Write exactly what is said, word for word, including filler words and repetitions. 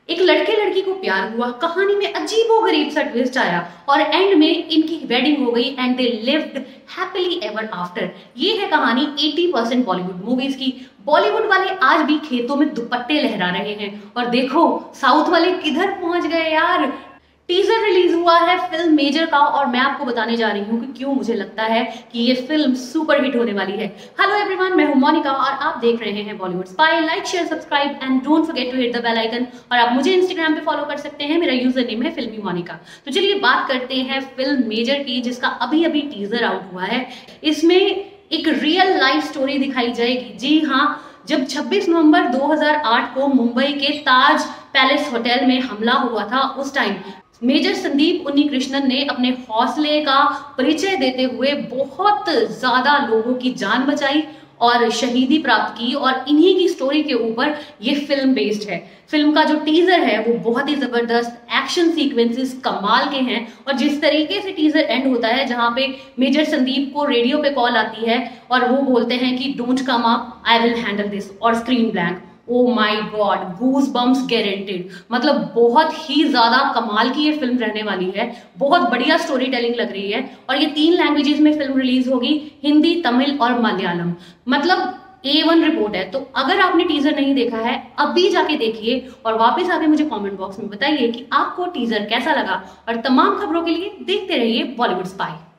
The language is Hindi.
एक लड़के लड़की को प्यार हुआ, कहानी में अजीबोगरीब सा ट्विस्ट आया और एंड में इनकी वेडिंग हो गई and they lived happily ever after. ये है कहानी अस्सी परसेंट बॉलीवुड मूवीज की। बॉलीवुड वाले आज भी खेतों में दुपट्टे लहरा रहे हैं और देखो साउथ वाले किधर पहुंच गए यार। टीजर रिलीज हुआ है फिल्म मेजर का और मैं आपको बताने जा रही हूँ कि क्यों मुझे लगता है कि ये फिल्म सुपर हिट होने वाली है। हेलो एवरीवन, मैं हूं मोनिका और आप देख रहे हैं Bollywood spy. Like share subscribe and don't forget to hit the bell icon. और आप मुझे इंस्टाग्राम पे फॉलो कर सकते हैं, मेरा यूजर नेम है फिल्मी मोनिका। तो चलिए बात करते हैं फिल्म मेजर की, जिसका अभी अभी टीजर आउट हुआ है। इसमें एक रियल लाइफ स्टोरी दिखाई जाएगी। जी हाँ, जब छब्बीस नवंबर दो हज़ार आठ को मुंबई के ताज पैलेस होटल में हमला हुआ था, उस टाइम मेजर संदीप उन्नीकृष्णन ने अपने हौसले का परिचय देते हुए बहुत ज्यादा लोगों की जान बचाई और शहीदी प्राप्त की, और इन्हीं की स्टोरी के ऊपर ये फिल्म बेस्ड है। फिल्म का जो टीजर है वो बहुत ही जबरदस्त, एक्शन सीक्वेंसेस कमाल के हैं। और जिस तरीके से टीजर एंड होता है, जहां पे मेजर संदीप को रेडियो पे कॉल आती है और वो बोलते हैं कि don't come up, I will handle this, और screen blank. Oh my god, goose bumps guaranteed. मतलब बहुत ही ज्यादा कमाल की ये फिल्म रहने वाली है। बहुत बढ़िया स्टोरी टेलिंग लग रही है और ये तीन लैंग्वेजेस में फिल्म रिलीज होगी, हिंदी, तमिल और मलयालम। मतलब ए वन रिपोर्ट है। तो अगर आपने टीजर नहीं देखा है, अभी जाके देखिए और वापस आके मुझे कमेंट बॉक्स में बताइए कि आपको टीजर कैसा लगा। और तमाम खबरों के लिए देखते रहिए बॉलीवुड स्पाई।